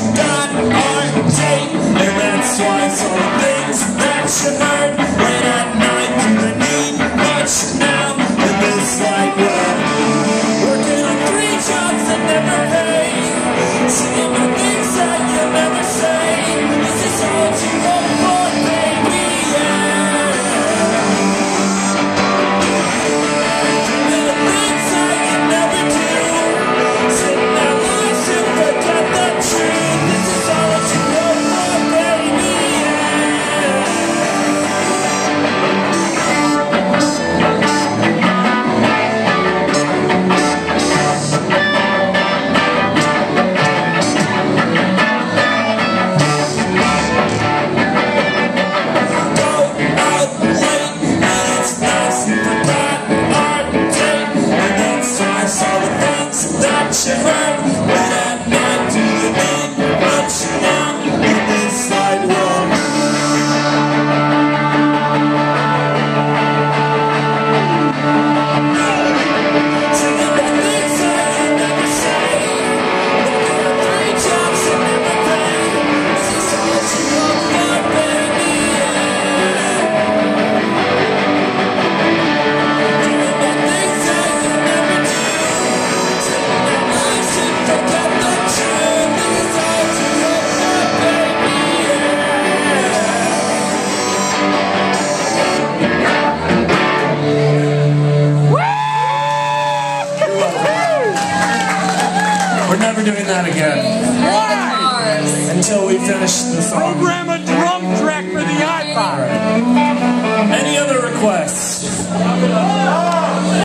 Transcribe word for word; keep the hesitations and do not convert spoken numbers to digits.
got our date, and that's why some things that you heard late at night didn't mean much now in this light world. Working on three jobs that never pay, singing the things that you'll never say. This is all you hope for, baby, yeah. Doing the things that you never do, sitting there loose and forget the truth. This is all that you hope for, baby, yeah. You heard when at night do you mean much now in this side world? Singing the things that you never say, working on three jobs that never pay. This is all you hope for, baby, yeah. Doing the things that you never do, sitting there forget the truth. This is all you hope for, baby, yeah. We're never doing that again. Why? Until we finish the song. Program a drum track.